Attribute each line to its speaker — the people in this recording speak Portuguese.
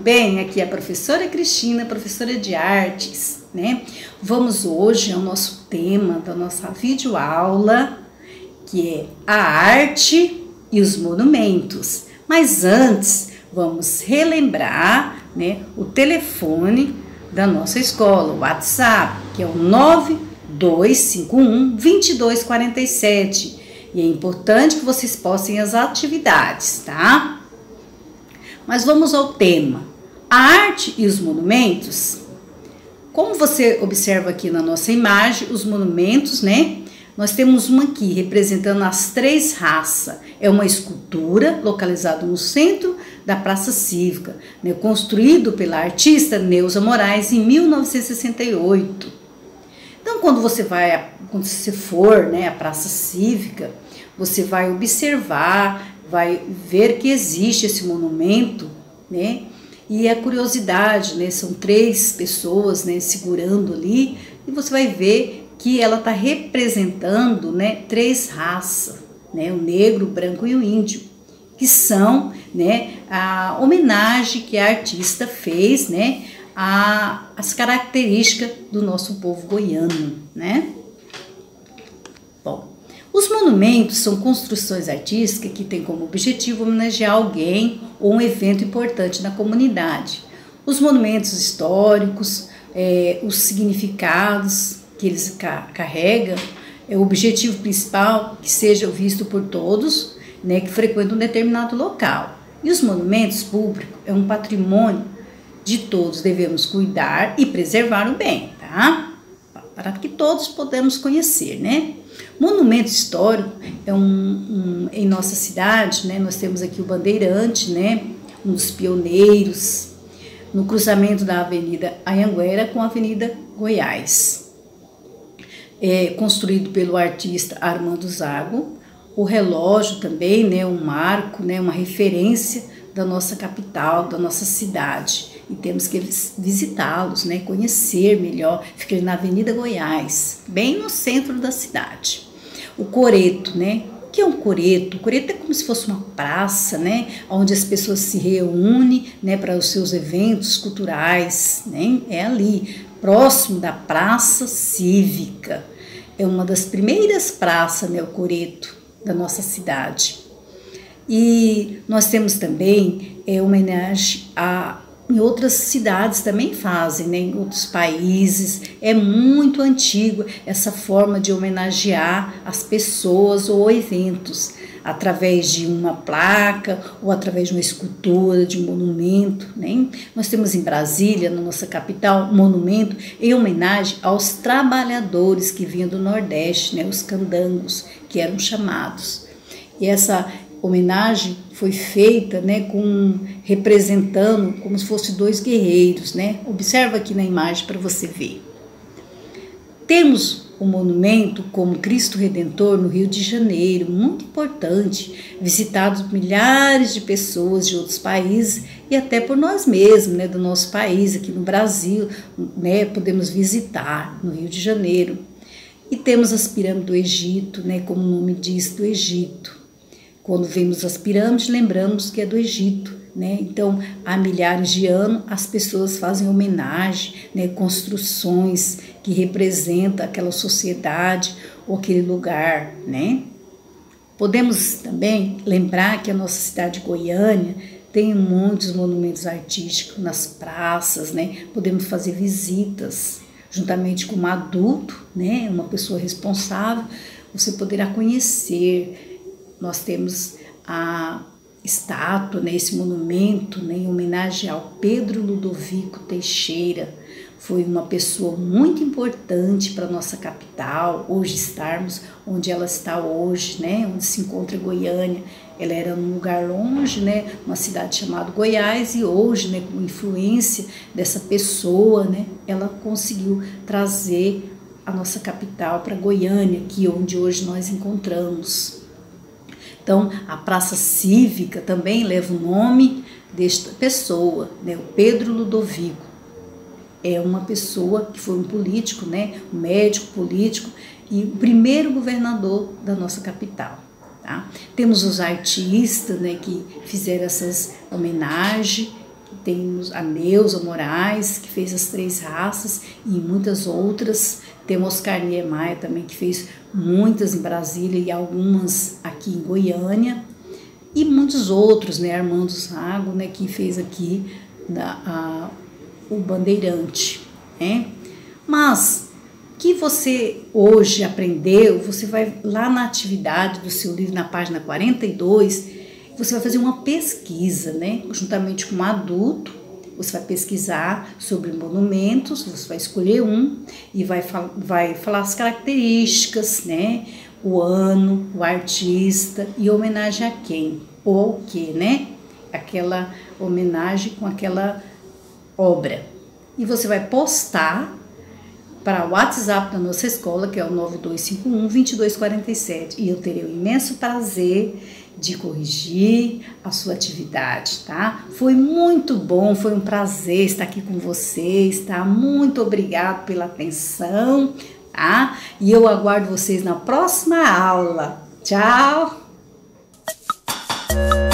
Speaker 1: bem? Aqui é a professora Cristina, professora de artes, né? Vamos hoje ao nosso tema da nossa videoaula, que é a arte e os monumentos. Mas antes, vamos relembrar, né, o telefone da nossa escola, o WhatsApp, que é o 9251-2247. E é importante que vocês postem as atividades, tá? Mas vamos ao tema. A arte e os monumentos. Como você observa aqui na nossa imagem, os monumentos, né? Nós temos uma aqui representando as três raças. É uma escultura localizada no centro da Praça Cívica, né? Construído pela artista Neuza Moraes em 1968. Então, quando você for, né, à Praça Cívica, você vai observar, vai ver que existe esse monumento, né? E a curiosidade, né? São três pessoas, né, segurando ali, e você vai ver que ela está representando, né, três raças, né? O negro, o branco e o índio, que são, né, a homenagem que a artista fez, né, as características do nosso povo goiano, né? Bom, os monumentos são construções artísticas que têm como objetivo homenagear alguém ou um evento importante na comunidade. Os monumentos históricos, os significados que eles carregam, o objetivo principal que seja visto por todos, né, que frequentam um determinado local. E os monumentos públicos é um patrimônio de todos, devemos cuidar e preservar o bem, tá? Para que todos podemos conhecer, né? Monumento histórico é em nossa cidade, né? Nós temos aqui o Bandeirante, né? Um dos pioneiros no cruzamento da Avenida Anhanguera com a Avenida Goiás. Construído pelo artista Armando Zago. O relógio também, né? Um marco, né? Uma referência da nossa capital, da nossa cidade. E temos que visitá-los, né? Conhecer melhor. Fica na Avenida Goiás, bem no centro da cidade. O coreto, né? O que é um coreto? O coreto é como se fosse uma praça, né? Onde as pessoas se reúnem, né? Para os seus eventos culturais, né? É ali, próximo da Praça Cívica. É uma das primeiras praças, né? O coreto da nossa cidade. E nós temos também homenagem em outras cidades também fazem, né? Em outros países. É muito antigo essa forma de homenagear as pessoas ou eventos, através de uma placa ou através de uma escultura, de um monumento, né? Nós temos em Brasília, na nossa capital, um monumento em homenagem aos trabalhadores que vinham do Nordeste, né? Os candangos, que eram chamados. E essa homenagem foi feita, né, representando como se fossem dois guerreiros, né? Observa aqui na imagem para você ver. Temos um monumento como Cristo Redentor no Rio de Janeiro, muito importante, visitado por milhares de pessoas de outros países e até por nós mesmos, né, do nosso país, aqui no Brasil, né, podemos visitar no Rio de Janeiro. E temos as pirâmides do Egito, né, como o nome diz, do Egito. Quando vemos as pirâmides, lembramos que é do Egito, né? Então, há milhares de anos, as pessoas fazem homenagem, né? Construções que representam aquela sociedade ou aquele lugar, né? Podemos também lembrar que a nossa cidade de Goiânia tem muitos monumentos artísticos nas praças, né? Podemos fazer visitas juntamente com um adulto, né? Uma pessoa responsável, você poderá conhecer. Nós temos a estátua, né, esse monumento, né, em homenagem ao Pedro Ludovico Teixeira. Foi uma pessoa muito importante para a nossa capital, hoje estarmos onde ela está hoje, né, onde se encontra Goiânia. Ela era num lugar longe, né, uma cidade chamada Goiás, e hoje, né, com influência dessa pessoa, né, ela conseguiu trazer a nossa capital para Goiânia, que é onde hoje nós encontramos. Então, a Praça Cívica também leva o nome desta pessoa, né? O Pedro Ludovico. É uma pessoa que foi um político, né? Um médico político e o primeiro governador da nossa capital. Tá? Temos os artistas, né, que fizeram essas homenagens, temos a Neuza Moraes, que fez as 3 raças, e muitas outras. Temos Oscar Niemeyer também, que fez muitas em Brasília e algumas aqui em Goiânia. E muitos outros, né? Armando Zago, né? Que fez aqui o Bandeirante, né? Mas que você hoje aprendeu, você vai lá na atividade do seu livro, na página 42, você vai fazer uma pesquisa, né? Juntamente com um adulto, você vai pesquisar sobre monumentos, você vai escolher um e vai falar as características, né? O ano, o artista e homenagem a quem ou o que, né? Aquela homenagem com aquela obra. E você vai postar para o WhatsApp da nossa escola, que é o 9251-2247. E eu terei o imenso prazer de corrigir a sua atividade, tá? Foi muito bom, foi um prazer estar aqui com vocês, tá? Muito obrigado pela atenção, tá? E eu aguardo vocês na próxima aula. Tchau!